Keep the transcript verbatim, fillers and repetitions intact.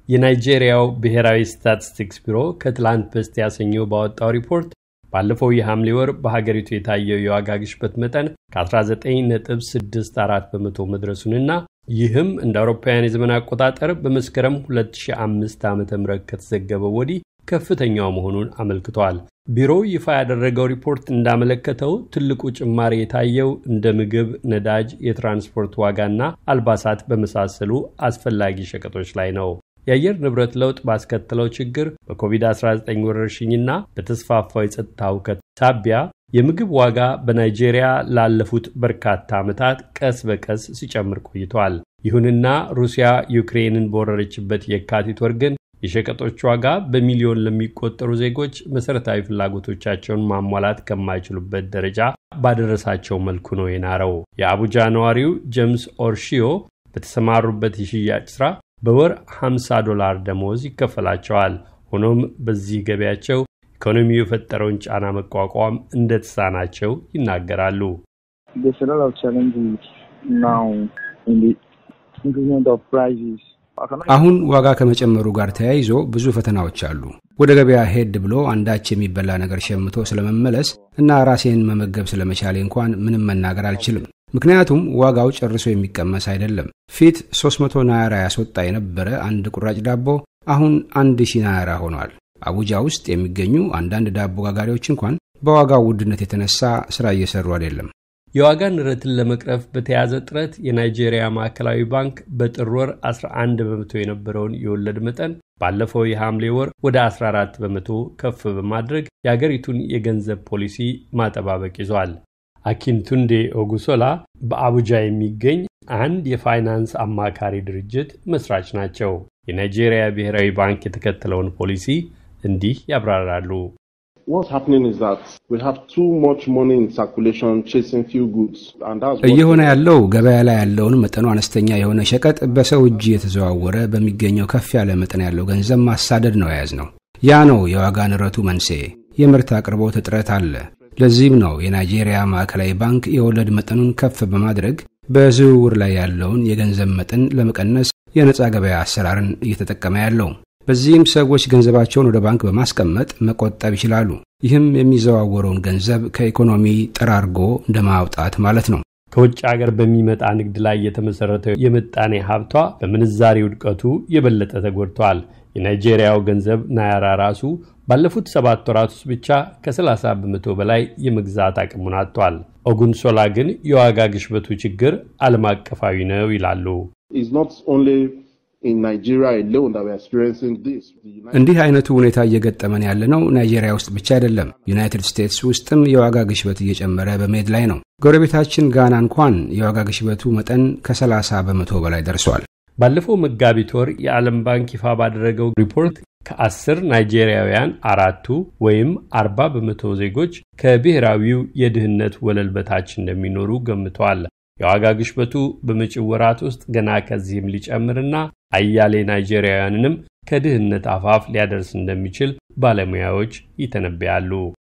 የናይጄሪያው ብሔራዊ ስታቲስቲክስ ቢሮ ከትላንት በስቲያ ሰኞ ባወጣው ሪፖርት ባለፈው የሐምሌ ወር በሀገሪቱ የታየው የዋጋ ግሽበት መጠን ከ19.64 በመቶ መድረሱንና ይህም እንደ አውሮፓውያን የዘመን አቆጣጠር በመስከረም ሁለት ሺህ አምስት ዓመተ ምህረት ከተዘገበው ወዲህ ከፍተኛው መሆኑን አመልክቷል። ቢሮው ይፋ ያደረገው ሪፖርት እንዳመለከተው ትልቁ ጭማሪ የታየው እንደ ምግብ፣ ነዳጅ፣ የትራንስፖርት ዋጋና አልባሳት በመሳሰሉ አስፈላጊ ሸቀጦች ላይ ነው። የአየር ንብረት ለውጥ ባስከተለው ችግር በኮቪድ አስራ ዘጠኝ ወረርሽኝና በተስፋፋው የጸጥታ ሁከት ሳቢያ የምግብ ዋጋ በናይጄሪያ ላለፉት በርካታ ዓመታት ቀስ በቀስ ሲጨምር ቆይቷል። ይሁንና ሩሲያ ዩክሬንን በወረረችበት የካቲት ወር ግን የሸቀጦች ዋጋ በሚሊዮን ለሚቆጠሩ ዜጎች መሰረታዊ ፍላጎቶቻቸውን ማሟላት ከማይችሉበት ደረጃ ባደረሳቸው መልኩ ነው የናረው። የአቡጃ ነዋሪው ጄምስ ኦርሺዮ በተሰማሩበት የሽያጭ ስራ በወር ሃምሳ ዶላር ደሞዝ ይከፈላቸዋል። ሆኖም በዚህ ገበያቸው ኢኮኖሚው የፈጠረውን ጫና መቋቋም እንደተሳናቸው ይናገራሉ። አሁን ዋጋ ከመጨመሩ ጋር ተያይዞ ብዙ ፈተናዎች አሉ። ወደ ገበያ ሄድ ብሎ አንዳች የሚበላ ነገር ሸምቶ ስለመመለስ እና ራሴን መመገብ ስለመቻሌ እንኳን ምንም መናገር አልችልም። ምክንያቱም ዋጋው ጨርሶ የሚቀመስ አይደለም። ፊት ሶስት መቶ ናይራ ያስወጣ የነበረ አንድ ቁራጭ ዳቦ አሁን አንድ ሺህ ናይራ ሆኗል። አቡጃ ውስጥ የሚገኙ አንዳንድ ዳቦ ጋጋሪዎች እንኳን በዋጋው ውድነት የተነሳ ስራ እየሰሩ አይደለም። የዋጋ ንረትን ለመቅረፍ በተያዘ ጥረት የናይጄሪያ ማዕከላዊ ባንክ በጥር ወር አስራ አንድ በመቶ የነበረውን የወለድ መጠን ባለፈው የሐምሌ ወር ወደ አስራ አራት በመቶ ከፍ በማድረግ የአገሪቱን የገንዘብ ፖሊሲ ማጠባበቅ ይዟል። አኪንቱንዴ ኦጉሶላ በአቡጃ የሚገኝ አንድ የፋይናንስ አማካሪ ድርጅት መስራች ናቸው። የናይጄሪያ ብሔራዊ ባንክ የተከተለውን ፖሊሲ እንዲህ ያብራራሉ። What's happening is that we have too much money in circulation chasing few goods and that's እየሆነ ያለው ገበያ ላይ ያለውን መጠኑ አነስተኛ የሆነ ሸቀጥ በሰው እጅ የተዘዋወረ በሚገኘው ከፍ ያለ መጠን ያለው ገንዘብ ማሳደድ ነው የያዝነው። ያ ነው የዋጋ ንረቱ መንስኤ። የምርት አቅርቦት እጥረት አለ። ለዚህም ነው የናይጄሪያ ማዕከላዊ ባንክ የወለድ መጠኑን ከፍ በማድረግ በዝውውር ላይ ያለውን የገንዘብ መጠን ለመቀነስ የነፃ ገበያ አሰራርን እየተጠቀመ ያለው። በዚህም ሰዎች ገንዘባቸውን ወደ ባንክ በማስቀመጥ መቆጠብ ይችላሉ። ይህም የሚዘዋወረውን ገንዘብ ከኢኮኖሚ ጠራርጎ እንደማውጣት ማለት ነው። ከውጭ ሀገር በሚመጣ ንግድ ላይ የተመሰረተው የምጣኔ ሀብቷ በምንዛሬ ውድቀቱ የበለጠ ተጎድቷል። የናይጄሪያው ገንዘብ ናይራ ራሱ ባለፉት ሰባት ወራት ውስጥ ብቻ ከሰላሳ በመቶ በላይ የመግዛት አቅሙን አጥቷል። ኦጉንሶላ ግን የዋጋ ግሽበቱ ችግር ዓለም አቀፋዊ ነው ይላሉ። It's not only in Nigeria alone that we are experiencing this. እንዲህ አይነቱ ሁኔታ እየገጠመን ያለነው ናይጄሪያ ውስጥ ብቻ አይደለም። ዩናይትድ ስቴትስ ውስጥም የዋጋ ግሽበት እየጨመረ በመሄድ ላይ ነው። ጎረቤታችን ጋና እንኳን የዋጋ ግሽበቱ መጠን ከሰላሳ በመቶ በላይ ደርሷል። ባለፈው መጋቢት ወር የዓለም ባንክ ይፋ ባደረገው ሪፖርት ከአስር ናይጄሪያውያን አራቱ ወይም አርባ በመቶ ዜጎች ከብሔራዊው የድህነት ወለል በታች እንደሚኖሩ ገምቷል። የዋጋ ግሽበቱ በመጪው ወራት ውስጥ ገና ከዚህም ሊጨምርና አያሌ ናይጄሪያውያንንም ከድህነት አፋፍ ሊያደርስ እንደሚችል ባለሙያዎች ይተነብያሉ።